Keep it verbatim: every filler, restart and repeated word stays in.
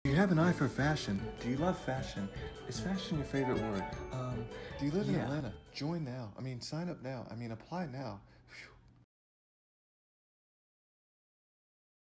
Do you have an eye for fashion? Do you love fashion? Is fashion your favorite word? Um, do you live in Yeah. Atlanta? Join now. I mean, sign up now. I mean, apply now.